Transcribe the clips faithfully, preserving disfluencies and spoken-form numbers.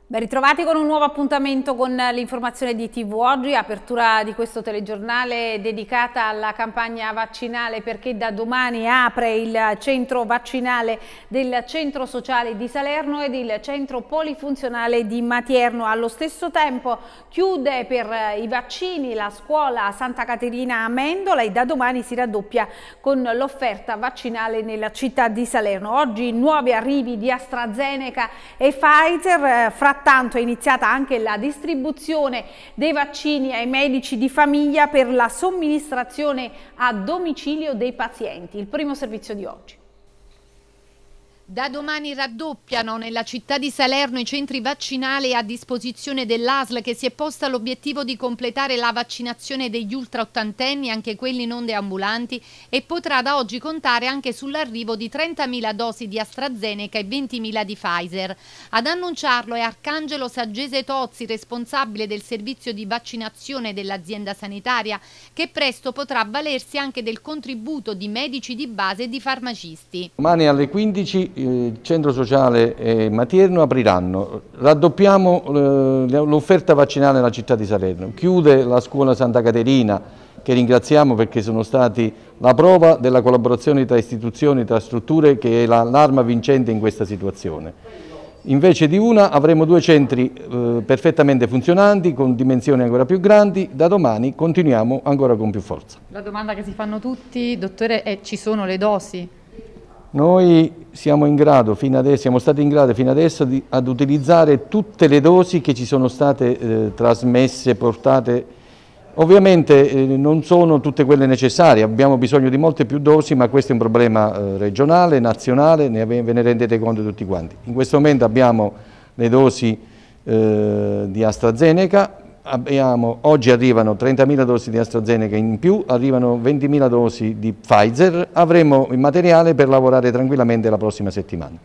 Ben ritrovati con un nuovo appuntamento con l'informazione di T V Oggi, apertura di questo telegiornale dedicata alla campagna vaccinale perché da domani apre il centro vaccinale del centro sociale di Salerno ed il centro polifunzionale di Matierno. Allo stesso tempo chiude per i vaccini la scuola Santa Caterina Amendola e da domani si raddoppia con l'offerta vaccinale nella città di Salerno. Oggi nuovi arrivi di AstraZeneca e Pfizer, fra Frattanto è iniziata anche la distribuzione dei vaccini ai medici di famiglia per la somministrazione a domicilio dei pazienti. Il primo servizio di oggi. Da domani raddoppiano nella città di Salerno i centri vaccinali a disposizione dell'A S L, che si è posta l'obiettivo di completare la vaccinazione degli ultra ottantenni, anche quelli non deambulanti, e potrà da oggi contare anche sull'arrivo di trentamila dosi di AstraZeneca e ventimila di Pfizer. Ad annunciarlo è Arcangelo Saggese Tozzi, responsabile del servizio di vaccinazione dell'azienda sanitaria, che presto potrà avvalersi anche del contributo di medici di base e di farmacisti. Domani alle quindici il centro sociale e Matierno apriranno, raddoppiamo l'offerta vaccinale nella città di Salerno, chiude la scuola Santa Caterina, che ringraziamo perché sono stati la prova della collaborazione tra istituzioni, tra strutture, che è l'arma vincente in questa situazione. Invece di una avremo due centri eh, perfettamente funzionanti, con dimensioni ancora più grandi. Da domani continuiamo ancora con più forza. La domanda che si fanno tutti, dottore, è: ci sono le dosi? Noi siamo in grado, fino adesso, siamo stati in grado fino adesso di, ad utilizzare tutte le dosi che ci sono state eh, trasmesse, portate. Ovviamente eh, non sono tutte quelle necessarie, abbiamo bisogno di molte più dosi, ma questo è un problema eh, regionale, nazionale, ne, ve ne rendete conto tutti quanti. In questo momento abbiamo le dosi eh, di AstraZeneca. Abbiamo, oggi arrivano trentamila dosi di AstraZeneca in più, arrivano ventimila dosi di Pfizer, avremo il materiale per lavorare tranquillamente la prossima settimana.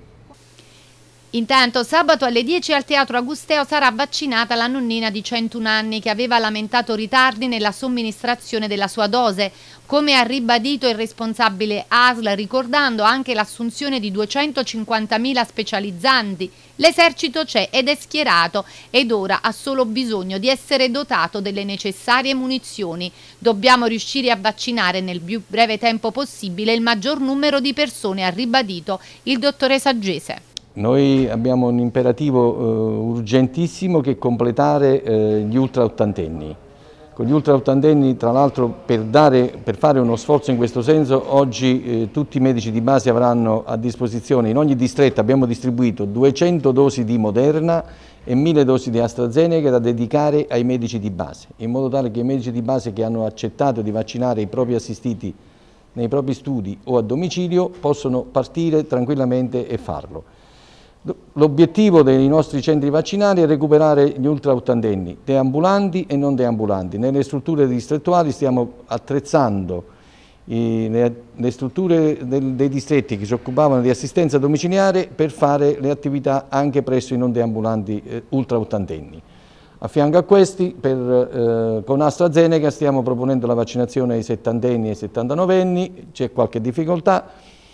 Intanto sabato alle dieci al Teatro Agusteo sarà vaccinata la nonnina di centuno anni che aveva lamentato ritardi nella somministrazione della sua dose, come ha ribadito il responsabile A S L, ricordando anche l'assunzione di duecentocinquantamila specializzanti. L'esercito c'è ed è schierato ed ora ha solo bisogno di essere dotato delle necessarie munizioni. Dobbiamo riuscire a vaccinare nel più breve tempo possibile il maggior numero di persone, ha ribadito il dottore Saggese. Noi abbiamo un imperativo eh, urgentissimo, che è completare eh, gli ultra ottantenni. Con gli ultra ottantenni, tra l'altro, per, per fare uno sforzo in questo senso, oggi eh, tutti i medici di base avranno a disposizione, in ogni distretto abbiamo distribuito duecento dosi di Moderna e mille dosi di AstraZeneca da dedicare ai medici di base, in modo tale che i medici di base che hanno accettato di vaccinare i propri assistiti nei propri studi o a domicilio possono partire tranquillamente e farlo. L'obiettivo dei nostri centri vaccinali è recuperare gli ultra ottantenni, deambulanti e non deambulanti. Nelle strutture distrettuali stiamo attrezzando i, le, le strutture del, dei distretti che si occupavano di assistenza domiciliare per fare le attività anche presso i non deambulanti eh, ultra ottantenni. A fianco a questi, per, eh, con AstraZeneca stiamo proponendo la vaccinazione ai settantenni e ai settantanovenni, c'è qualche difficoltà.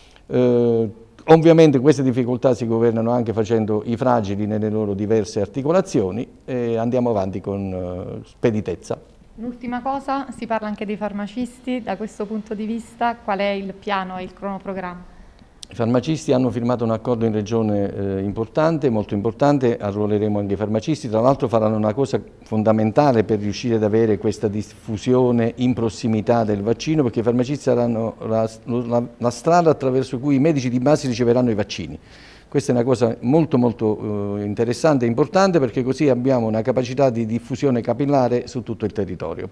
Eh, Ovviamente queste difficoltà si governano anche facendo i fragili nelle loro diverse articolazioni e andiamo avanti con uh, speditezza. L'ultima cosa, si parla anche dei farmacisti, da questo punto di vista qual è il piano e il cronoprogramma? I farmacisti hanno firmato un accordo in regione eh, importante, molto importante, arruoleremo anche i farmacisti, tra l'altro faranno una cosa fondamentale per riuscire ad avere questa diffusione in prossimità del vaccino, perché i farmacisti saranno la, la, la strada attraverso cui i medici di base riceveranno i vaccini. Questa è una cosa molto molto eh, interessante e importante, perché così abbiamo una capacità di diffusione capillare su tutto il territorio.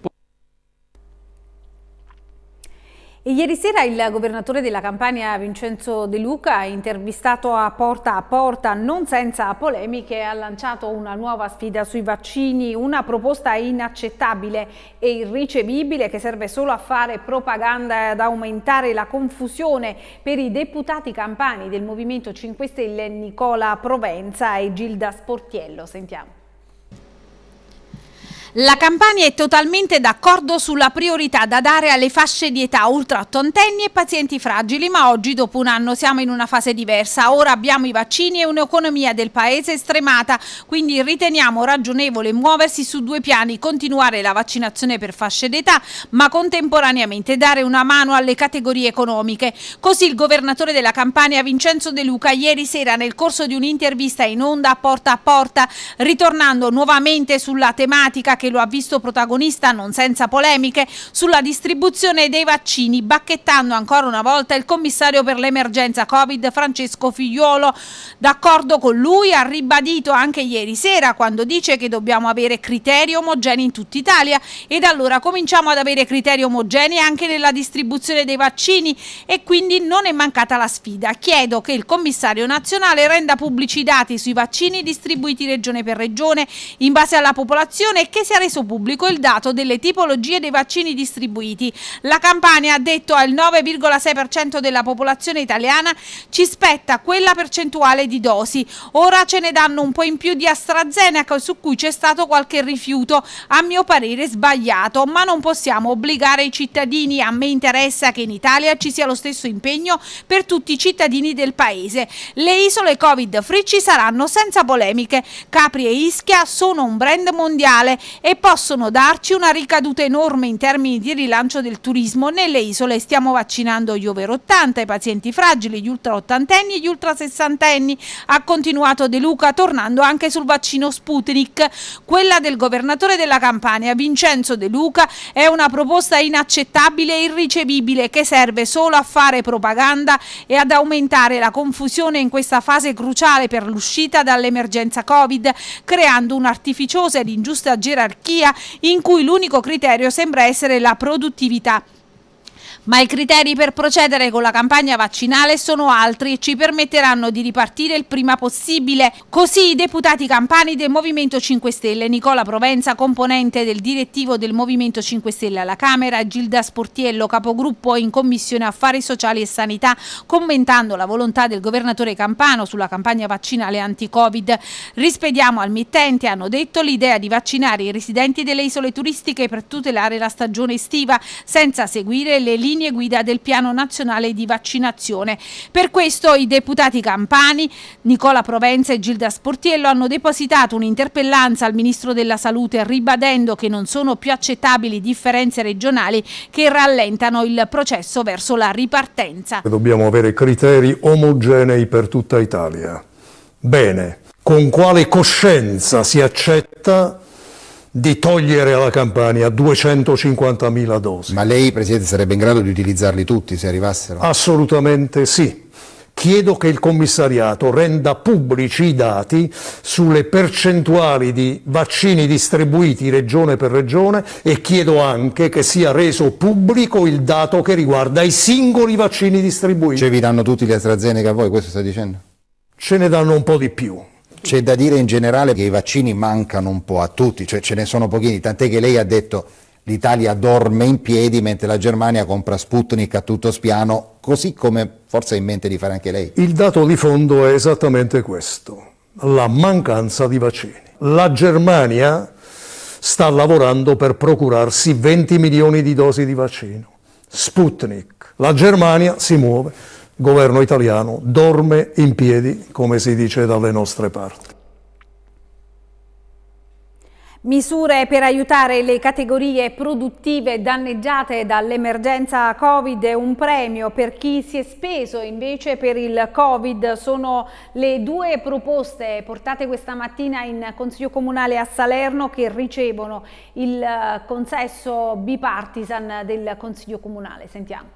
E ieri sera il governatore della Campania Vincenzo De Luca, intervistato a Porta a Porta, non senza polemiche, ha lanciato una nuova sfida sui vaccini, una proposta inaccettabile e irricevibile che serve solo a fare propaganda e ad aumentare la confusione per i deputati campani del Movimento cinque Stelle Nicola Provenza e Gilda Sportiello. Sentiamo. La Campania è totalmente d'accordo sulla priorità da dare alle fasce di età ultra ottantenni e pazienti fragili, ma oggi dopo un anno siamo in una fase diversa. Ora abbiamo i vaccini e un'economia del paese stremata, quindi riteniamo ragionevole muoversi su due piani: continuare la vaccinazione per fasce d'età, ma contemporaneamente dare una mano alle categorie economiche. Così il governatore della Campania Vincenzo De Luca ieri sera, nel corso di un'intervista in onda a Porta a Porta, ritornando nuovamente sulla tematica che lo ha visto protagonista non senza polemiche, sulla distribuzione dei vaccini, bacchettando ancora una volta il commissario per l'emergenza Covid Francesco Figliuolo. D'accordo con lui ha ribadito anche ieri sera, quando dice che dobbiamo avere criteri omogenei in tutta Italia, ed allora cominciamo ad avere criteri omogenei anche nella distribuzione dei vaccini, e quindi non è mancata la sfida. Chiedo che il commissario nazionale renda pubblici i dati sui vaccini distribuiti regione per regione in base alla popolazione e che sia reso pubblico il dato delle tipologie dei vaccini distribuiti. La Campania, ha detto, ha il nove virgola sei per cento della popolazione italiana, ci spetta quella percentuale di dosi. Ora ce ne danno un po' in più di AstraZeneca, su cui c'è stato qualche rifiuto, a mio parere sbagliato, ma non possiamo obbligare i cittadini. A me interessa che in Italia ci sia lo stesso impegno per tutti i cittadini del paese. Le isole Covid free ci saranno senza polemiche. Capri e Ischia sono un brand mondiale e possono darci una ricaduta enorme in termini di rilancio del turismo. Nelle isole stiamo vaccinando gli over ottanta, i pazienti fragili, gli ultra ottantenni e gli ultra sessantenni, ha continuato De Luca, tornando anche sul vaccino Sputnik. Quella del governatore della Campania Vincenzo De Luca è una proposta inaccettabile e irricevibile, che serve solo a fare propaganda e ad aumentare la confusione in questa fase cruciale per l'uscita dall'emergenza Covid, creando un'artificiosa ed ingiusta gerarchia in cui l'unico criterio sembra essere la produttività. Ma i criteri per procedere con la campagna vaccinale sono altri e ci permetteranno di ripartire il prima possibile. Così i deputati campani del Movimento cinque Stelle, Nicola Provenza, componente del direttivo del Movimento cinque Stelle alla Camera, e Gilda Sportiello, capogruppo in Commissione Affari Sociali e Sanità, commentando la volontà del governatore campano sulla campagna vaccinale anti-Covid. Rispediamo al mittente, hanno detto, l'idea di vaccinare i residenti delle isole turistiche per tutelare la stagione estiva, senza seguire le linee guida del piano nazionale di vaccinazione. Per questo i deputati campani Nicola Provenza e Gilda Sportiello hanno depositato un'interpellanza al Ministro della Salute, ribadendo che non sono più accettabili differenze regionali che rallentano il processo verso la ripartenza. Dobbiamo avere criteri omogenei per tutta Italia. Bene, con quale coscienza si accetta di togliere alla Campania duecentocinquantamila dosi? Ma lei, Presidente, sarebbe in grado di utilizzarli tutti se arrivassero? Assolutamente sì. Chiedo che il commissariato renda pubblici i dati sulle percentuali di vaccini distribuiti regione per regione, e chiedo anche che sia reso pubblico il dato che riguarda i singoli vaccini distribuiti. Cioè vi danno tutti gli AstraZeneca a voi, questo sta dicendo? Ce ne danno un po' di più. C'è da dire in generale che i vaccini mancano un po' a tutti, cioè ce ne sono pochini, tant'è che lei ha detto l'Italia dorme in piedi mentre la Germania compra Sputnik a tutto spiano, così come forse ha in mente di fare anche lei. Il dato di fondo è esattamente questo, la mancanza di vaccini. La Germania sta lavorando per procurarsi venti milioni di dosi di vaccino. Sputnik. La Germania si muove. Il governo italiano dorme in piedi, come si dice dalle nostre parti. Misure per aiutare le categorie produttive danneggiate dall'emergenza Covid e un premio per chi si è speso invece per il Covid sono le due proposte portate questa mattina in Consiglio Comunale a Salerno, che ricevono il consesso bipartisan del Consiglio Comunale. Sentiamo.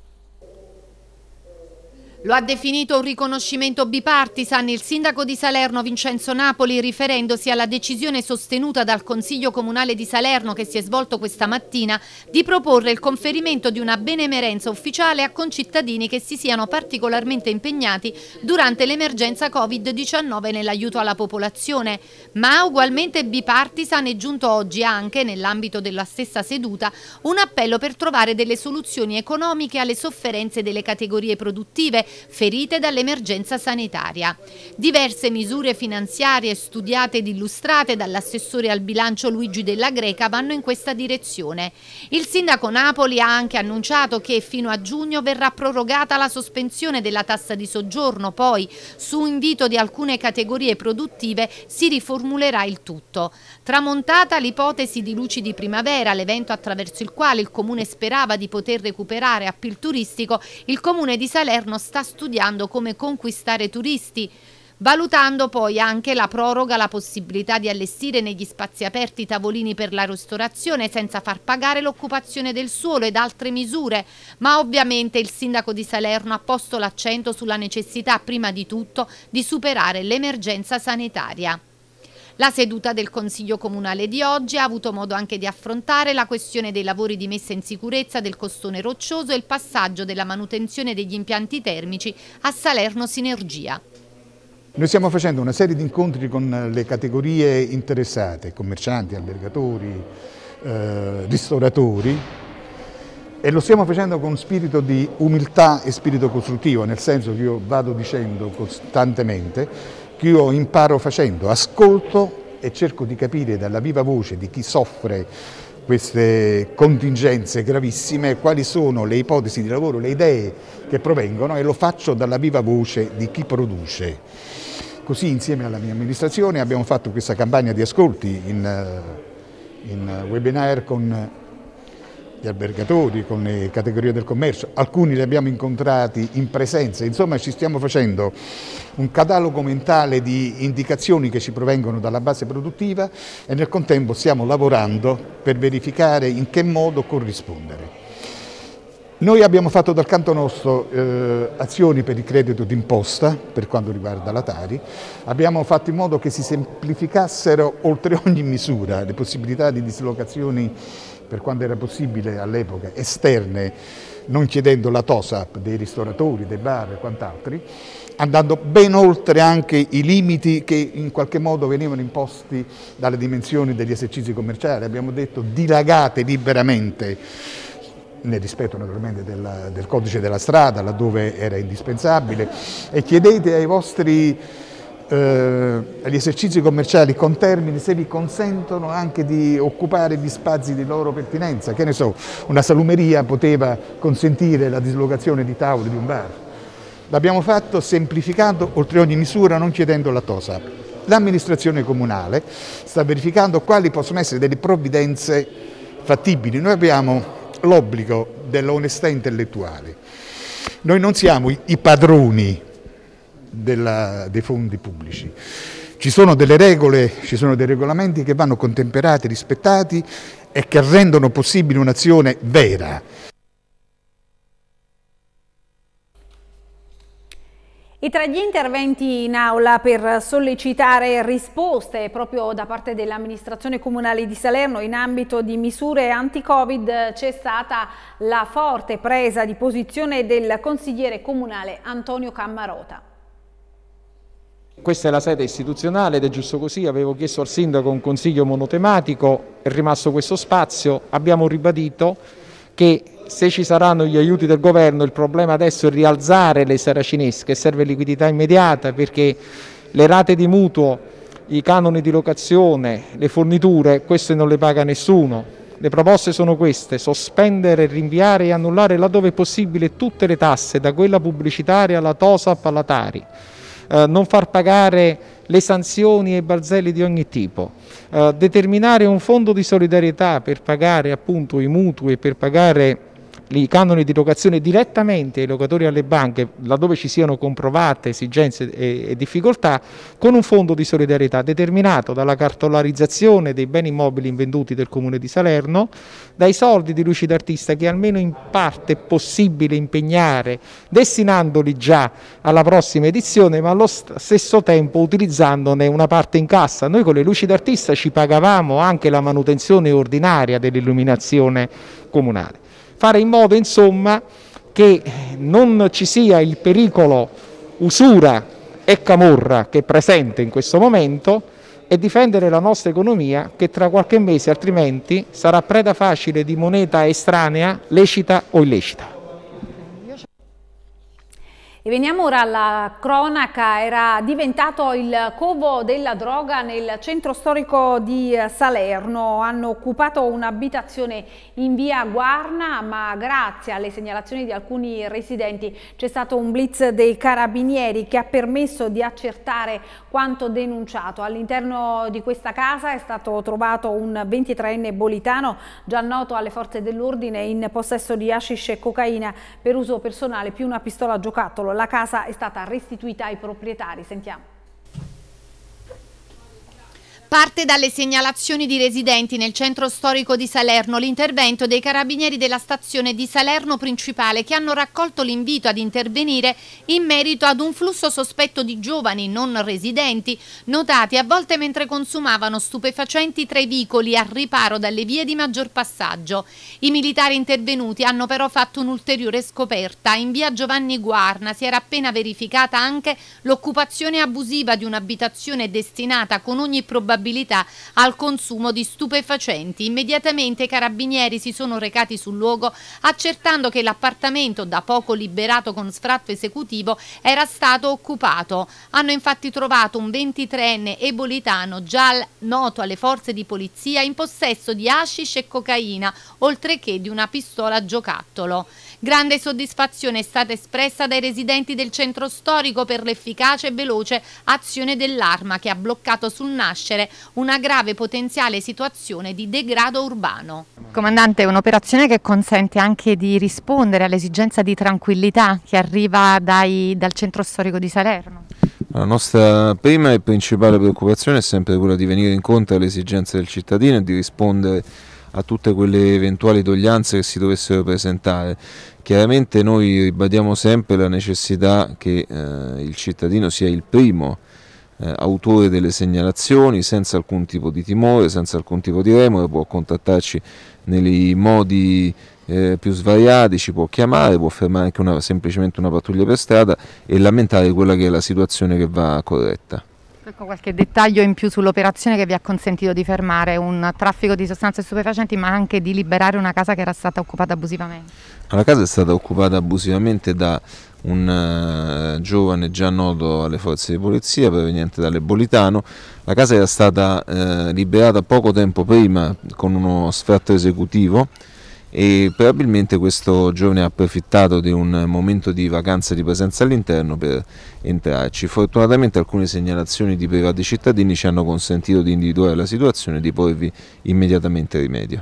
Lo ha definito un riconoscimento bipartisan il sindaco di Salerno Vincenzo Napoli, riferendosi alla decisione sostenuta dal Consiglio Comunale di Salerno, che si è svolto questa mattina, di proporre il conferimento di una benemerenza ufficiale a concittadini che si siano particolarmente impegnati durante l'emergenza Covid diciannove nell'aiuto alla popolazione. Ma ugualmente bipartisan è giunto oggi anche, nell'ambito della stessa seduta, un appello per trovare delle soluzioni economiche alle sofferenze delle categorie produttive, ferite dall'emergenza sanitaria. Diverse misure finanziarie studiate ed illustrate dall'assessore al bilancio Luigi Della Greca vanno in questa direzione. Il sindaco Napoli ha anche annunciato che fino a giugno verrà prorogata la sospensione della tassa di soggiorno, poi su invito di alcune categorie produttive si riformulerà il tutto. Tramontata l'ipotesi di Luci di Primavera, l'evento attraverso il quale il Comune sperava di poter recuperare appeal turistico, il Comune di Salerno sta studiando come conquistare turisti, valutando poi anche la proroga, la possibilità di allestire negli spazi aperti tavolini per la ristorazione senza far pagare l'occupazione del suolo ed altre misure, ma ovviamente il sindaco di Salerno ha posto l'accento sulla necessità prima di tutto di superare l'emergenza sanitaria. La seduta del Consiglio Comunale di oggi ha avuto modo anche di affrontare la questione dei lavori di messa in sicurezza del costone roccioso e il passaggio della manutenzione degli impianti termici a Salerno Sinergia. Noi stiamo facendo una serie di incontri con le categorie interessate, commercianti, albergatori, eh, ristoratori, e lo stiamo facendo con spirito di umiltà e spirito costruttivo, nel senso che io vado dicendo costantemente che io imparo facendo, ascolto e cerco di capire dalla viva voce di chi soffre queste contingenze gravissime quali sono le ipotesi di lavoro, le idee che provengono, e lo faccio dalla viva voce di chi produce. Così insieme alla mia amministrazione abbiamo fatto questa campagna di ascolti in, in webinar con gli albergatori, con le categorie del commercio, alcuni li abbiamo incontrati in presenza, insomma ci stiamo facendo un catalogo mentale di indicazioni che ci provengono dalla base produttiva e nel contempo stiamo lavorando per verificare in che modo corrispondere. Noi abbiamo fatto dal canto nostro eh, azioni per il credito d'imposta per quanto riguarda la Tari, abbiamo fatto in modo che si semplificassero oltre ogni misura le possibilità di dislocazioni per quanto era possibile all'epoca esterne, non chiedendo la TOSAP dei ristoratori, dei bar e quant'altri, andando ben oltre anche i limiti che in qualche modo venivano imposti dalle dimensioni degli esercizi commerciali. Abbiamo detto dilagate liberamente, nel rispetto naturalmente del, del codice della strada, laddove era indispensabile, e chiedete ai vostri eh, agli esercizi commerciali con termini se vi consentono anche di occupare gli spazi di loro pertinenza. Che ne so, una salumeria poteva consentire la dislocazione di tavoli di un bar. L'abbiamo fatto semplificando oltre ogni misura, non chiedendo la TOSAP. L'amministrazione comunale sta verificando quali possono essere delle provvidenze fattibili. Noi abbiamo l'obbligo dell'onestà intellettuale. Noi non siamo i padroni della, dei fondi pubblici. Ci sono delle regole, ci sono dei regolamenti che vanno contemperati, rispettati e che rendono possibile un'azione vera. E tra gli interventi in aula per sollecitare risposte proprio da parte dell'amministrazione comunale di Salerno in ambito di misure anti-Covid c'è stata la forte presa di posizione del consigliere comunale Antonio Cammarota. Questa è la sede istituzionale ed è giusto così, avevo chiesto al sindaco un consiglio monotematico, è rimasto questo spazio, abbiamo ribadito che se ci saranno gli aiuti del governo il problema adesso è rialzare le saracinesche, serve liquidità immediata perché le rate di mutuo, i canoni di locazione, le forniture, queste non le paga nessuno. Le proposte sono queste: sospendere, rinviare e annullare laddove è possibile tutte le tasse, da quella pubblicitaria alla TOSAP alla Tari. Uh, non far pagare le sanzioni e i balzelli di ogni tipo, uh, determinare un fondo di solidarietà per pagare appunto i mutui e per pagare i canoni di locazione direttamente ai locatori e alle banche laddove ci siano comprovate esigenze e, e difficoltà, con un fondo di solidarietà determinato dalla cartolarizzazione dei beni immobili invenduti del Comune di Salerno, dai soldi di Luci d'Artista che almeno in parte è possibile impegnare destinandoli già alla prossima edizione, ma allo stesso tempo utilizzandone una parte in cassa. Noi con le Luci d'Artista ci pagavamo anche la manutenzione ordinaria dell'illuminazione comunale. Fare in modo insomma che non ci sia il pericolo usura e camorra che è presente in questo momento e difendere la nostra economia che tra qualche mese altrimenti sarà preda facile di moneta estranea, lecita o illecita. E veniamo ora alla cronaca. Era diventato il covo della droga nel centro storico di Salerno. Hanno occupato un'abitazione in via Guarna, ma grazie alle segnalazioni di alcuni residenti c'è stato un blitz dei carabinieri che ha permesso di accertare quanto denunciato. All'interno di questa casa è stato trovato un ventitreenne bolitano già noto alle forze dell'ordine in possesso di hashish e cocaina per uso personale più una pistola a giocattolo. La casa è stata restituita ai proprietari. Sentiamo. Parte dalle segnalazioni di residenti nel centro storico di Salerno l'intervento dei carabinieri della stazione di Salerno principale, che hanno raccolto l'invito ad intervenire in merito ad un flusso sospetto di giovani non residenti notati a volte mentre consumavano stupefacenti tra i vicoli a riparo dalle vie di maggior passaggio. I militari intervenuti hanno però fatto un'ulteriore scoperta. In via Giovanni Guarna si era appena verificata anche l'occupazione abusiva di un'abitazione destinata con ogni probabilità al consumo di stupefacenti. Immediatamente i carabinieri si sono recati sul luogo accertando che l'appartamento, da poco liberato con sfratto esecutivo, era stato occupato. Hanno infatti trovato un ventitreenne ebolitano già noto alle forze di polizia in possesso di hashish e cocaina, oltre che di una pistola a giocattolo. Grande soddisfazione è stata espressa dai residenti del centro storico per l'efficace e veloce azione dell'arma che ha bloccato sul nascere una grave potenziale situazione di degrado urbano. Comandante, è un'operazione che consente anche di rispondere all'esigenza di tranquillità che arriva dai, dal centro storico di Salerno. La nostra prima e principale preoccupazione è sempre quella di venire incontro alle esigenze del cittadino e di rispondere a tutte quelle eventuali doglianze che si dovessero presentare. Chiaramente noi ribadiamo sempre la necessità che eh, il cittadino sia il primo eh, autore delle segnalazioni, senza alcun tipo di timore, senza alcun tipo di remore, può contattarci nei modi eh, più svariati, ci può chiamare, può fermare anche una, semplicemente una pattuglia per strada e lamentare quella che è la situazione che va corretta. Ecco qualche dettaglio in più sull'operazione che vi ha consentito di fermare un traffico di sostanze stupefacenti, ma anche di liberare una casa che era stata occupata abusivamente. La casa è stata occupata abusivamente da un uh, giovane già noto alle forze di polizia proveniente dall'Ebolitano. La casa era stata uh, liberata poco tempo prima con uno sfratto esecutivo e probabilmente questo giovane ha approfittato di un momento di vacanza di presenza all'interno per entrarci. Fortunatamente alcune segnalazioni di privati cittadini ci hanno consentito di individuare la situazione e di porvi immediatamente rimedio.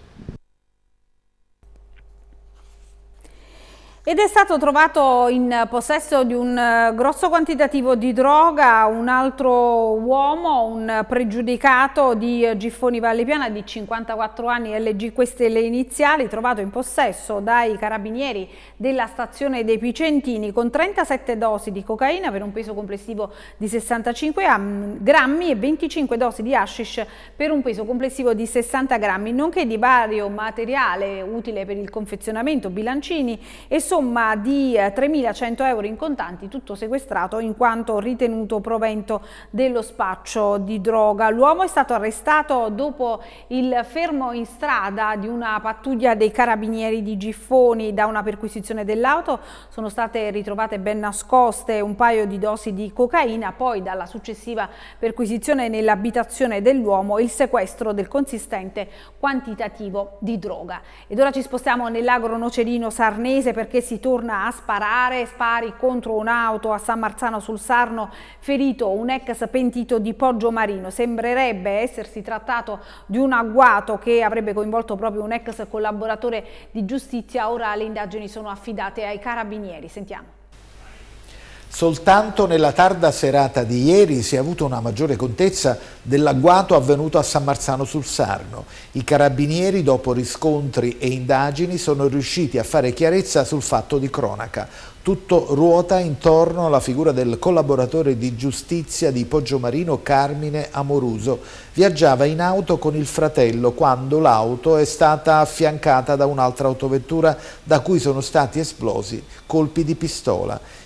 Ed è stato trovato in possesso di un grosso quantitativo di droga un altro uomo, un pregiudicato di Giffoni Vallepiana di cinquantaquattro anni, L G queste le iniziali, trovato in possesso dai carabinieri della stazione dei Picentini con trentasette dosi di cocaina per un peso complessivo di sessantacinque grammi e venticinque dosi di hashish per un peso complessivo di sessanta grammi, nonché di vario materiale utile per il confezionamento, bilancini e somma di tremilacento euro in contanti, tutto sequestrato in quanto ritenuto provento dello spaccio di droga. L'uomo è stato arrestato dopo il fermo in strada di una pattuglia dei carabinieri di Giffoni. Da una perquisizione dell'auto sono state ritrovate ben nascoste un paio di dosi di cocaina, poi dalla successiva perquisizione nell'abitazione dell'uomo il sequestro del consistente quantitativo di droga. Ed ora ci spostiamo nell'agro nocerino sarnese perché si torna a sparare, spari contro un'auto a San Marzano sul Sarno, ferito un ex pentito di Poggiomarino. Sembrerebbe essersi trattato di un agguato che avrebbe coinvolto proprio un ex collaboratore di giustizia. Ora le indagini sono affidate ai carabinieri. Sentiamo. Soltanto nella tarda serata di ieri si è avuto una maggiore contezza dell'agguato avvenuto a San Marzano sul Sarno. I carabinieri, dopo riscontri e indagini, sono riusciti a fare chiarezza sul fatto di cronaca. Tutto ruota intorno alla figura del collaboratore di giustizia di Poggiomarino, Carmine Amoruso. Viaggiava in auto con il fratello quando l'auto è stata affiancata da un'altra autovettura da cui sono stati esplosi colpi di pistola.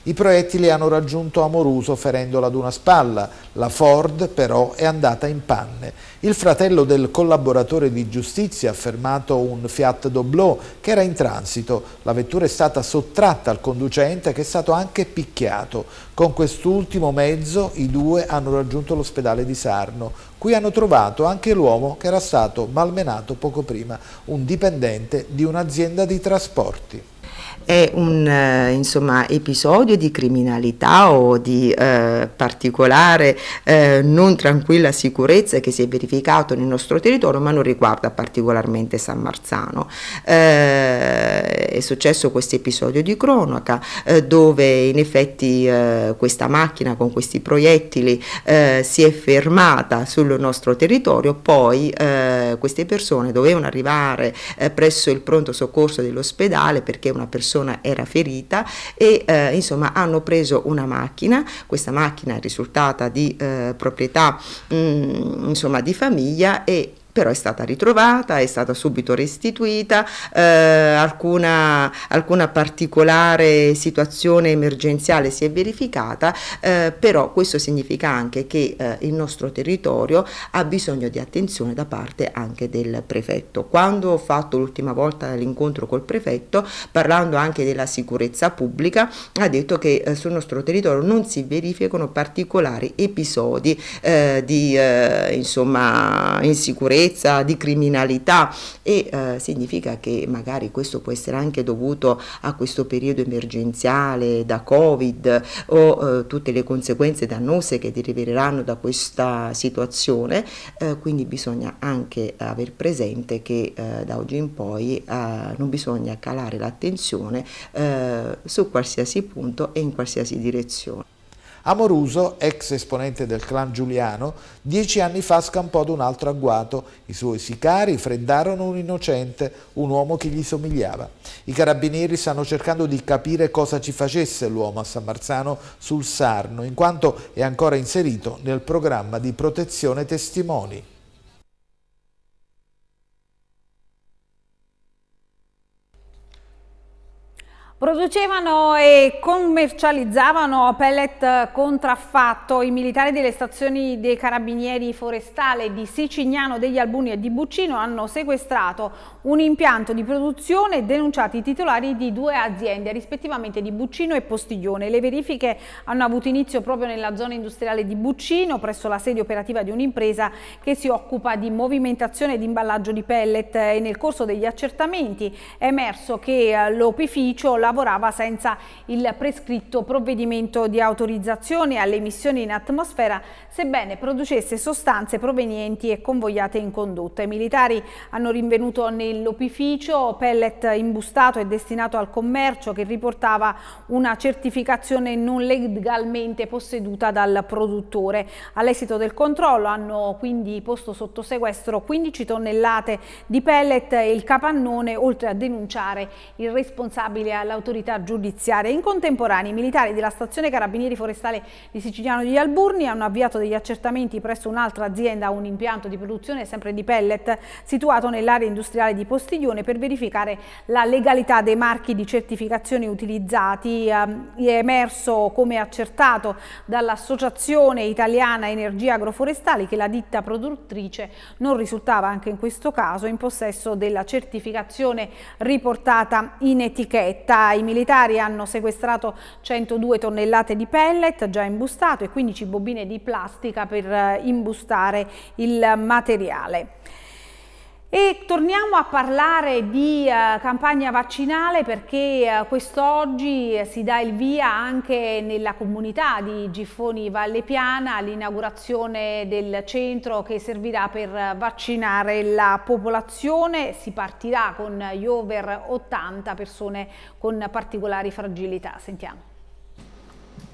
I proiettili hanno raggiunto Amoruso ferendola ad una spalla, la Ford però è andata in panne. Il fratello del collaboratore di giustizia ha fermato un Fiat Doblò che era in transito. La vettura è stata sottratta al conducente che è stato anche picchiato. Con quest'ultimo mezzo i due hanno raggiunto l'ospedale di Sarno. Qui hanno trovato anche l'uomo che era stato malmenato poco prima, un dipendente di un'azienda di trasporti. È un eh, insomma, episodio di criminalità o di eh, particolare eh, non tranquilla sicurezza che si è verificato nel nostro territorio, ma non riguarda particolarmente San Marzano. Eh, è successo questo episodio di cronaca eh, dove in effetti eh, questa macchina con questi proiettili eh, si è fermata sul nostro territorio, poi eh, queste persone dovevano arrivare eh, presso il pronto soccorso dell'ospedale perché una persona era ferita e eh, insomma hanno preso una macchina. Questa macchina è risultata di eh, proprietà mh, insomma di famiglia e però è stata ritrovata, è stata subito restituita, eh, alcuna, alcuna particolare situazione emergenziale si è verificata, eh, però questo significa anche che eh, il nostro territorio ha bisogno di attenzione da parte anche del prefetto. Quando ho fatto l'ultima volta l'incontro col prefetto, parlando anche della sicurezza pubblica, ha detto che eh, sul nostro territorio non si verificano particolari episodi eh, di eh, insomma insicurezza, di criminalità e eh, significa che magari questo può essere anche dovuto a questo periodo emergenziale da Covid o eh, tutte le conseguenze dannose che deriveranno da questa situazione, eh, quindi bisogna anche aver presente che eh, da oggi in poi eh, non bisogna calare l'attenzione eh, su qualsiasi punto e in qualsiasi direzione. Amoruso, ex esponente del clan Giuliano, dieci anni fa scampò ad un altro agguato. I suoi sicari freddarono un innocente, un uomo che gli somigliava. I carabinieri stanno cercando di capire cosa ci facesse l'uomo a San Marzano sul Sarno, in quanto è ancora inserito nel programma di protezione testimoni. Producevano e commercializzavano pellet contraffatto. I militari delle stazioni dei carabinieri forestali di Sicignano degli Albuni e di Buccino hanno sequestrato un impianto di produzione e denunciato i titolari di due aziende, rispettivamente di Buccino e Postiglione. Le verifiche hanno avuto inizio proprio nella zona industriale di Buccino, presso la sede operativa di un'impresa che si occupa di movimentazione e di imballaggio di pellet, e nel corso degli accertamenti è emerso che l'opificio lavorava senza il prescritto provvedimento di autorizzazione alle emissioni in atmosfera, sebbene producesse sostanze provenienti e convogliate in condotta. I militari hanno rinvenuto nell'opificio pellet imbustato e destinato al commercio che riportava una certificazione non legalmente posseduta dal produttore. All'esito del controllo hanno quindi posto sotto sequestro quindici tonnellate di pellet e il capannone, oltre a denunciare il responsabile all'autorità giudiziaria. In contemporanea i militari della stazione carabinieri forestale di Sicignano degli Alburni hanno avviato degli accertamenti presso un'altra azienda, un impianto di produzione sempre di pellet situato nell'area industriale di Postiglione, per verificare la legalità dei marchi di certificazione utilizzati. È emerso, come accertato dall'Associazione Italiana Energia Agroforestali, che la ditta produttrice non risultava anche in questo caso in possesso della certificazione riportata in etichetta. I militari hanno sequestrato centodue tonnellate di pellet già imbustato e quindici bobine di plastica per imbustare il materiale. E torniamo a parlare di uh, campagna vaccinale, perché uh, quest'oggi si dà il via anche nella comunità di Giffoni Valle Piana all'inaugurazione del centro che servirà per vaccinare la popolazione. Si partirà con gli over ottanta, persone con particolari fragilità. Sentiamo.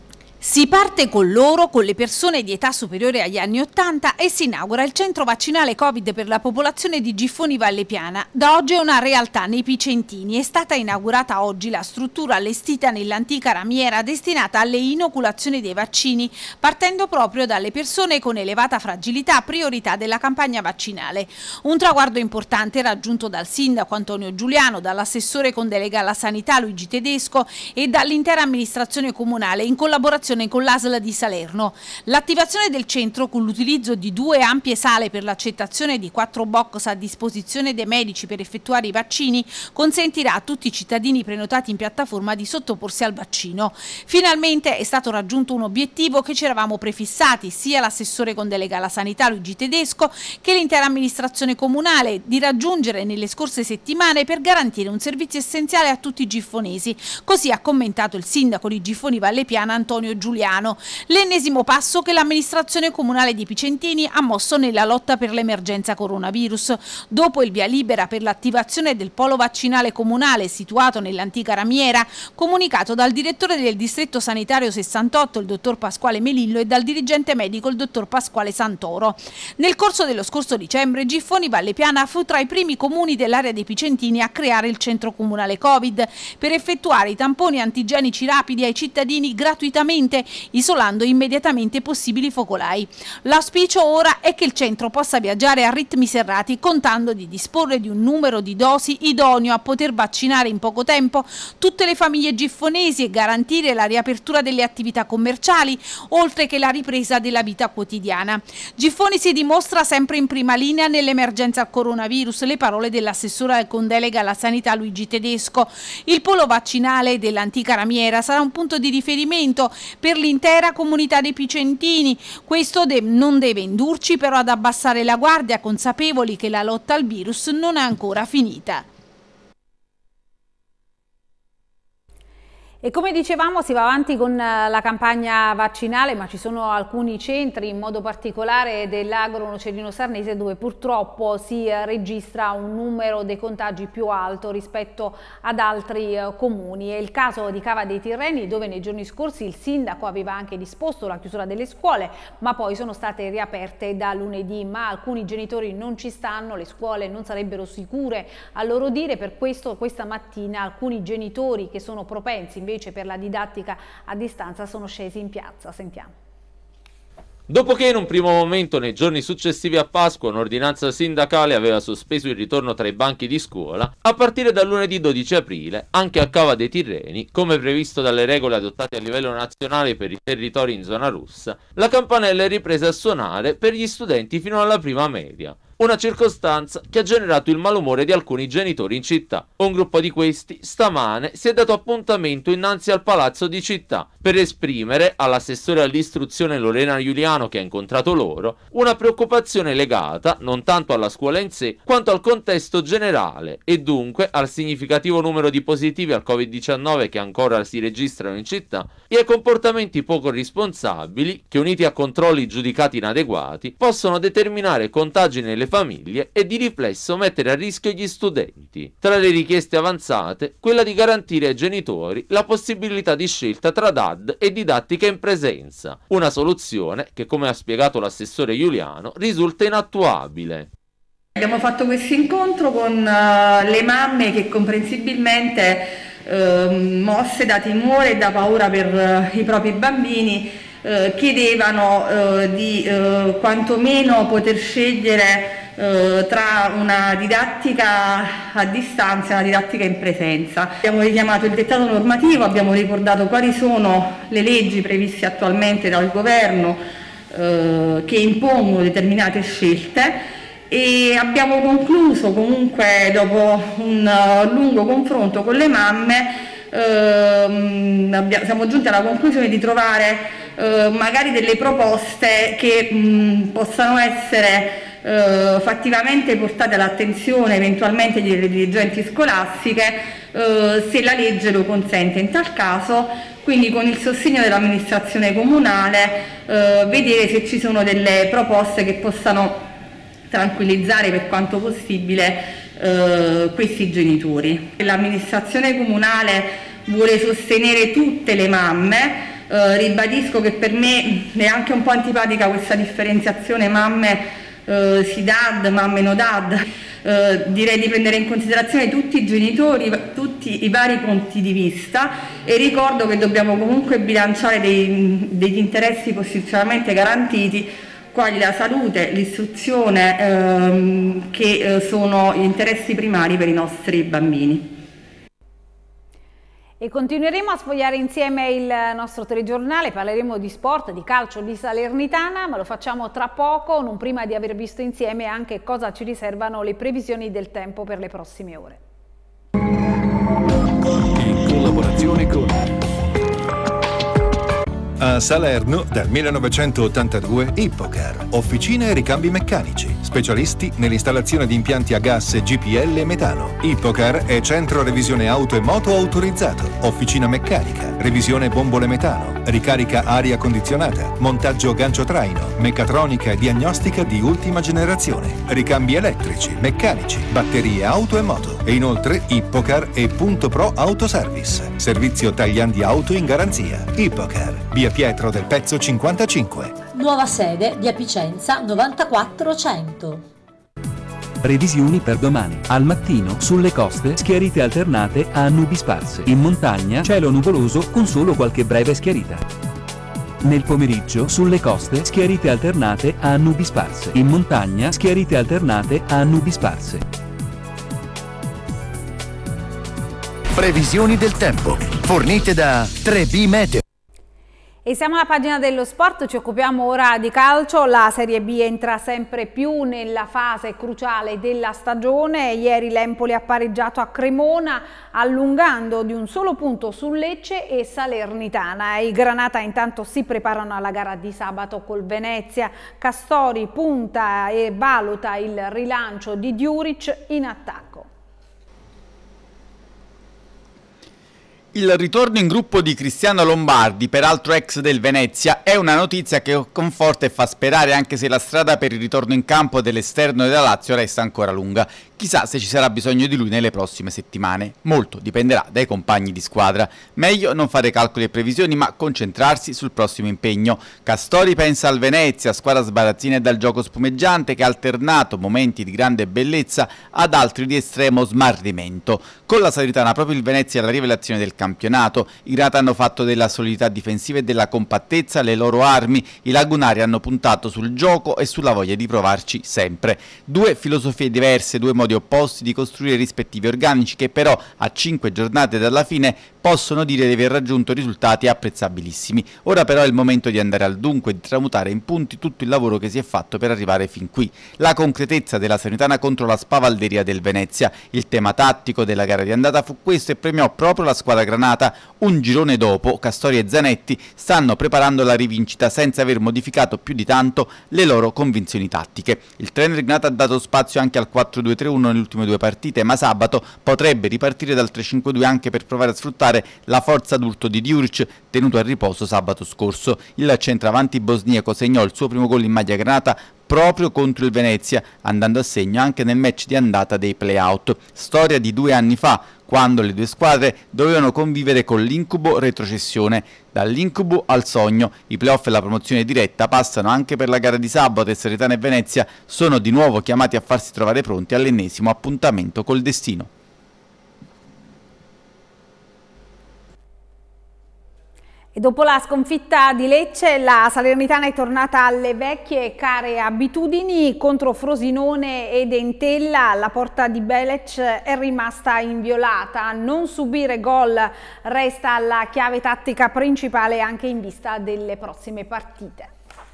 Si parte con loro, con le persone di età superiore agli anni ottanta, e si inaugura il centro vaccinale Covid per la popolazione di Giffoni Valle Piana. Da oggi è una realtà nei Picentini. È stata inaugurata oggi la struttura allestita nell'antica ramiera destinata alle inoculazioni dei vaccini, partendo proprio dalle persone con elevata fragilità, priorità della campagna vaccinale. Un traguardo importante raggiunto dal sindaco Antonio Giuliano, dall'assessore con delega alla sanità Luigi Tedesco e dall'intera amministrazione comunale in collaborazione con l'A S L di Salerno. L'attivazione del centro, con l'utilizzo di due ampie sale per l'accettazione di quattro box a disposizione dei medici per effettuare i vaccini, consentirà a tutti i cittadini prenotati in piattaforma di sottoporsi al vaccino. Finalmente è stato raggiunto un obiettivo che ci eravamo prefissati sia l'assessore con delega alla sanità Luigi Tedesco che l'intera amministrazione comunale, di raggiungere nelle scorse settimane per garantire un servizio essenziale a tutti i giffonesi. Così ha commentato il sindaco di Giffoni Valle Piana Antonio Giuliano. L'ennesimo passo che l'amministrazione comunale di Picentini ha mosso nella lotta per l'emergenza coronavirus. Dopo il via libera per l'attivazione del polo vaccinale comunale situato nell'antica ramiera, comunicato dal direttore del distretto sanitario sessantotto, il dottor Pasquale Melillo, e dal dirigente medico, il dottor Pasquale Santoro. Nel corso dello scorso dicembre, Giffoni Valle Piana fu tra i primi comuni dell'area dei Picentini a creare il centro comunale Covid per effettuare i tamponi antigenici rapidi ai cittadini gratuitamente, isolando immediatamente possibili focolai. L'auspicio ora è che il centro possa viaggiare a ritmi serrati, contando di disporre di un numero di dosi idoneo a poter vaccinare in poco tempo tutte le famiglie giffonesi e garantire la riapertura delle attività commerciali, oltre che la ripresa della vita quotidiana. Giffoni si dimostra sempre in prima linea nell'emergenza coronavirus, le parole dell'assessore con delega alla sanità Luigi Tedesco. Il polo vaccinale dell'antica ramiera sarà un punto di riferimento per l'intera comunità dei Picentini. Questo de- non deve indurci però ad abbassare la guardia, consapevoli che la lotta al virus non è ancora finita. E come dicevamo, si va avanti con la campagna vaccinale, ma ci sono alcuni centri, in modo particolare dell'Agro Nocerino Sarnese, dove purtroppo si registra un numero dei contagi più alto rispetto ad altri comuni. È il caso di Cava dei Tirreni, dove nei giorni scorsi il sindaco aveva anche disposto la chiusura delle scuole, ma poi sono state riaperte da lunedì. Ma alcuni genitori non ci stanno, le scuole non sarebbero sicure a loro dire, per questo questa mattina alcuni genitori che sono propensi invece per la didattica a distanza sono scesi in piazza. Sentiamo. Dopo che in un primo momento, nei giorni successivi a Pasqua, un'ordinanza sindacale aveva sospeso il ritorno tra i banchi di scuola, a partire dal lunedì dodici aprile, anche a Cava dei Tirreni, come previsto dalle regole adottate a livello nazionale per i territori in zona rossa, la campanella è ripresa a suonare per gli studenti fino alla prima media. Una circostanza che ha generato il malumore di alcuni genitori in città. Un gruppo di questi stamane si è dato appuntamento innanzi al Palazzo di Città per esprimere all'assessore all'istruzione Lorena Giuliano, che ha incontrato loro, una preoccupazione legata non tanto alla scuola in sé quanto al contesto generale e dunque al significativo numero di positivi al covid diciannove che ancora si registrano in città e ai comportamenti poco responsabili che, uniti a controlli giudicati inadeguati, possono determinare contagi nelle famiglie e di riflesso mettere a rischio gli studenti. Tra le richieste avanzate, quella di garantire ai genitori la possibilità di scelta tra D A D e didattica in presenza, una soluzione che, come ha spiegato l'assessore Giuliano, risulta inattuabile. Abbiamo fatto questo incontro con uh, le mamme che comprensibilmente uh, mosse da timore e da paura per uh, i propri bambini uh, chiedevano uh, di uh, quantomeno poter scegliere Uh, tra una didattica a distanza e una didattica in presenza. Abbiamo richiamato il dettato normativo, abbiamo ricordato quali sono le leggi previste attualmente dal governo uh, che impongono determinate scelte e abbiamo concluso comunque, dopo un uh, lungo confronto con le mamme, uh, abbiamo, siamo giunti alla conclusione di trovare uh, magari delle proposte che mh, possano essere Uh, fattivamente portate all'attenzione eventualmente delle dirigenti scolastiche uh, se la legge lo consente. In tal caso, quindi con il sostegno dell'amministrazione comunale, uh, vedere se ci sono delle proposte che possano tranquillizzare per quanto possibile uh, questi genitori. L'amministrazione comunale vuole sostenere tutte le mamme Eh, ribadisco che per me è anche un po' antipatica questa differenziazione mamme eh, si dad, mamme no dad. Eh, direi di prendere in considerazione tutti i genitori, tutti i vari punti di vista, e ricordo che dobbiamo comunque bilanciare dei, degli interessi costituzionalmente garantiti, quali la salute, l'istruzione, ehm, che eh, sono gli interessi primari per i nostri bambini. E continueremo a sfogliare insieme il nostro telegiornale, parleremo di sport, di calcio, di Salernitana, ma lo facciamo tra poco, non prima di aver visto insieme anche cosa ci riservano le previsioni del tempo per le prossime ore. In collaborazione con a Salerno dal millenovecentottantadue Ippocar, officine e ricambi meccanici, specialisti nell'installazione di impianti a gas, G P L e metano. Ippocar è centro revisione auto e moto autorizzato, officina meccanica, revisione bombole metano, ricarica aria condizionata, montaggio gancio traino, meccatronica e diagnostica di ultima generazione, ricambi elettrici, meccanici, batterie auto e moto, e inoltre Ippocar e Punto Pro Autoservice, servizio tagliandi auto in garanzia. Ippocar, via Pietro del Pezzo cinquantacinque. Nuova sede via Picenza novantaquattro cento. Previsioni per domani. Al mattino, sulle coste, schiarite alternate a nubi sparse. In montagna, cielo nuvoloso con solo qualche breve schiarita. Nel pomeriggio, sulle coste, schiarite alternate a nubi sparse. In montagna, schiarite alternate a nubi sparse. Previsioni del tempo, fornite da tre B Meteo. E siamo alla pagina dello sport, ci occupiamo ora di calcio. La Serie B entra sempre più nella fase cruciale della stagione. Ieri l'Empoli ha pareggiato a Cremona, allungando di un solo punto su Lecce e Salernitana. I Granata intanto si preparano alla gara di sabato col Venezia. Castori punta e valuta il rilancio di Djuric in attacco. Il ritorno in gruppo di Cristiano Lombardi, peraltro ex del Venezia, è una notizia che conforta e fa sperare, anche se la strada per il ritorno in campo dell'esterno della Lazio resta ancora lunga. Chissà se ci sarà bisogno di lui nelle prossime settimane. Molto dipenderà dai compagni di squadra. Meglio non fare calcoli e previsioni, ma concentrarsi sul prossimo impegno. Castori pensa al Venezia, squadra sbarazzina e dal gioco spumeggiante che ha alternato momenti di grande bellezza ad altri di estremo smarrimento. Con la Salernitana proprio il Venezia è la rivelazione del campionato. I Granata hanno fatto della solidità difensiva e della compattezza le loro armi. I lagunari hanno puntato sul gioco e sulla voglia di provarci sempre. Due filosofie diverse, due modi opposti di costruire i rispettivi organici che però a cinque giornate dalla fine possono dire di aver raggiunto risultati apprezzabilissimi. Ora però è il momento di andare al dunque e di tramutare in punti tutto il lavoro che si è fatto per arrivare fin qui. La concretezza della Salernitana contro la spavalderia del Venezia. Il tema tattico della gara di andata fu questo e premiò proprio la squadra granata. Un girone dopo, Castori e Zanetti stanno preparando la rivincita senza aver modificato più di tanto le loro convinzioni tattiche. Il trainer Granata ha dato spazio anche al quattro due tre uno nelle ultime due partite, ma sabato potrebbe ripartire dal tre cinque due anche per provare a sfruttare la forza d'urto di Djuric, tenuto a riposo sabato scorso. Il centravanti bosniaco segnò il suo primo gol in maglia granata proprio contro il Venezia, andando a segno anche nel match di andata dei play-out. Storia di due anni fa, quando le due squadre dovevano convivere con l'incubo retrocessione. Dall'incubo al sogno, i playoff e la promozione diretta passano anche per la gara di sabato e Salernitana e Venezia sono di nuovo chiamati a farsi trovare pronti all'ennesimo appuntamento col destino. E dopo la sconfitta di Lecce, la Salernitana è tornata alle vecchie e care abitudini. Contro Frosinone ed Entella la porta di Belec è rimasta inviolata. Non subire gol resta la chiave tattica principale anche in vista delle prossime partite.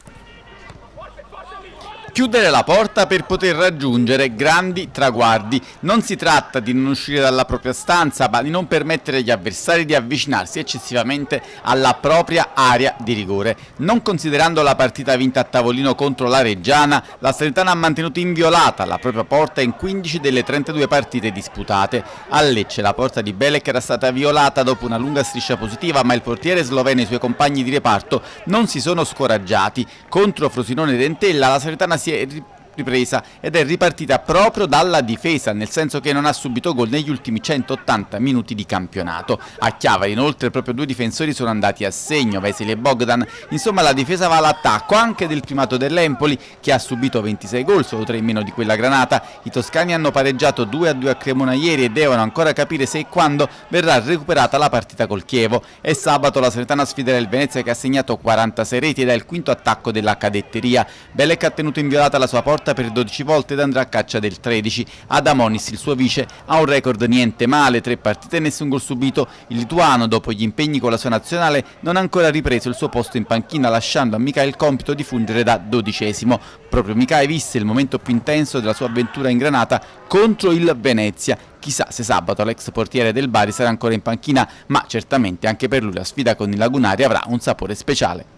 Chiudere la porta per poter raggiungere grandi traguardi. Non si tratta di non uscire dalla propria stanza, ma di non permettere agli avversari di avvicinarsi eccessivamente alla propria area di rigore. Non considerando la partita vinta a tavolino contro la Reggiana, la Salernitana ha mantenuto inviolata la propria porta in quindici delle trentadue partite disputate. A Lecce la porta di Belec era stata violata dopo una lunga striscia positiva, ma il portiere sloveno e i suoi compagni di reparto non si sono scoraggiati. Contro Frosinone ed Entella la Salernitana si è ripresa ed è ripartita proprio dalla difesa, nel senso che non ha subito gol negli ultimi centottanta minuti di campionato. A Chiavari inoltre proprio due difensori sono andati a segno, Veseli e Bogdan. Insomma, la difesa va all'attacco anche del primato dell'Empoli, che ha subito ventisei gol, solo tre in meno di quella Granata. I toscani hanno pareggiato due a due a Cremona ieri e devono ancora capire se e quando verrà recuperata la partita col Chievo. E sabato la Salernitana sfiderà il Venezia, che ha segnato quarantasei reti ed è il quinto attacco della cadetteria. Belec ha tenuto inviolata la sua porta per dodici volte ed andrà a caccia del tredici. Adamonis, il suo vice, ha un record niente male, tre partite e nessun gol subito. Il lituano, dopo gli impegni con la sua nazionale, non ha ancora ripreso il suo posto in panchina, lasciando a Mikai il compito di fungere da dodicesimo. Proprio Mikai visse il momento più intenso della sua avventura in Granata contro il Venezia. Chissà se sabato l'ex portiere del Bari sarà ancora in panchina, ma certamente anche per lui la sfida con i lagunari avrà un sapore speciale.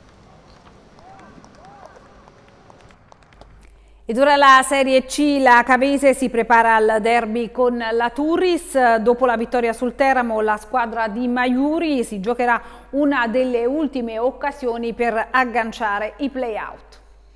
Ed ora la Serie C, la Cavese si prepara al derby con la Turris. Dopo la vittoria sul Teramo, la squadra di Maiuri si giocherà una delle ultime occasioni per agganciare i play-out.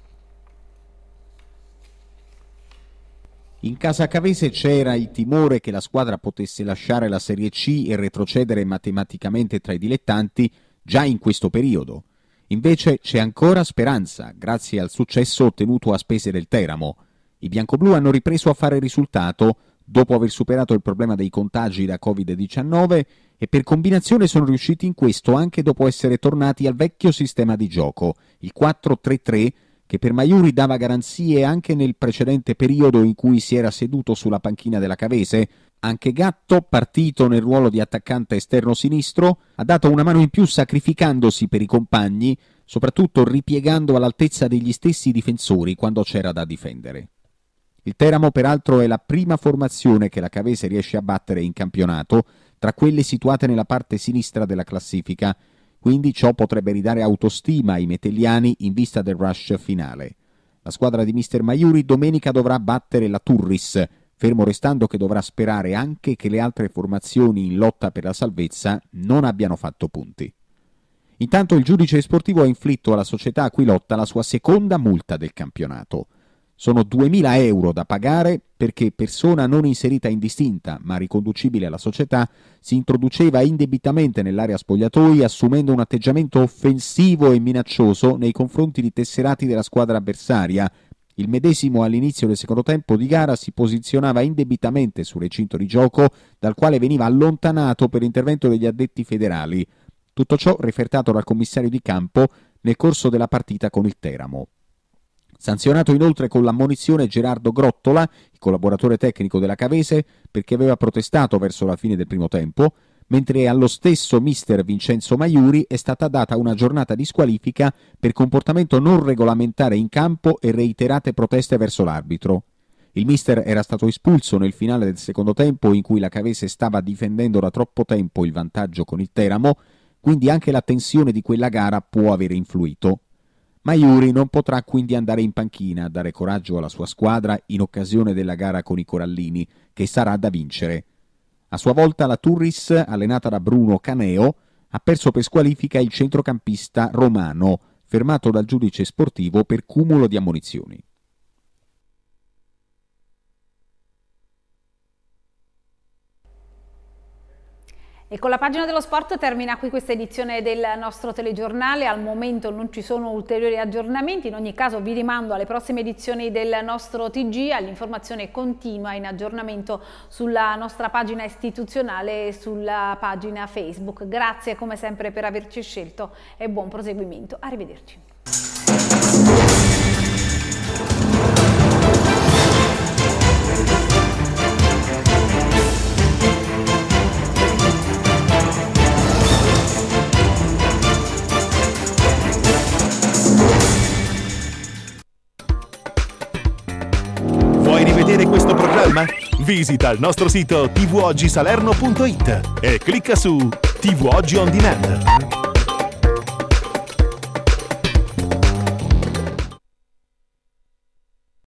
In casa cavese c'era il timore che la squadra potesse lasciare la Serie C e retrocedere matematicamente tra i dilettanti già in questo periodo. Invece c'è ancora speranza, grazie al successo ottenuto a spese del Teramo. I biancoblù hanno ripreso a fare risultato dopo aver superato il problema dei contagi da covid diciannove e per combinazione sono riusciti in questo anche dopo essere tornati al vecchio sistema di gioco, il quattro tre tre, che per Maiuri dava garanzie anche nel precedente periodo in cui si era seduto sulla panchina della Cavese. Anche Gatto, partito nel ruolo di attaccante esterno sinistro, ha dato una mano in più sacrificandosi per i compagni, soprattutto ripiegando all'altezza degli stessi difensori quando c'era da difendere. Il Teramo peraltro è la prima formazione che la Cavese riesce a battere in campionato tra quelle situate nella parte sinistra della classifica, quindi ciò potrebbe ridare autostima ai metelliani in vista del rush finale. La squadra di mister Maiuri domenica dovrà battere la Turris, fermo restando che dovrà sperare anche che le altre formazioni in lotta per la salvezza non abbiano fatto punti. Intanto il giudice sportivo ha inflitto alla società Aquilotta la sua seconda multa del campionato. Sono duemila euro da pagare perché persona non inserita in distinta ma riconducibile alla società si introduceva indebitamente nell'area spogliatoi assumendo un atteggiamento offensivo e minaccioso nei confronti di tesserati della squadra avversaria. Il medesimo all'inizio del secondo tempo di gara si posizionava indebitamente sul recinto di gioco dal quale veniva allontanato per intervento degli addetti federali. Tutto ciò refertato dal commissario di campo nel corso della partita con il Teramo. Sanzionato inoltre con l'ammonizione Gerardo Grottola, il collaboratore tecnico della Cavese, perché aveva protestato verso la fine del primo tempo, mentre allo stesso mister Vincenzo Maiuri è stata data una giornata di squalifica per comportamento non regolamentare in campo e reiterate proteste verso l'arbitro. Il mister era stato espulso nel finale del secondo tempo in cui la Cavese stava difendendo da troppo tempo il vantaggio con il Teramo, quindi anche la tensione di quella gara può avere influito. Maiuri non potrà quindi andare in panchina a dare coraggio alla sua squadra in occasione della gara con i corallini, che sarà da vincere. A sua volta la Turris, allenata da Bruno Caneo, ha perso per squalifica il centrocampista Romano, fermato dal giudice sportivo per cumulo di ammonizioni. E con la pagina dello sport termina qui questa edizione del nostro telegiornale. Al momento non ci sono ulteriori aggiornamenti, in ogni caso vi rimando alle prossime edizioni del nostro T G, all'informazione continua in aggiornamento sulla nostra pagina istituzionale e sulla pagina Facebook. Grazie come sempre per averci scelto e buon proseguimento. Arrivederci. Vuoi rivedere questo programma? Visita il nostro sito tivoggi salerno punto it e clicca su T V Oggi On Demand.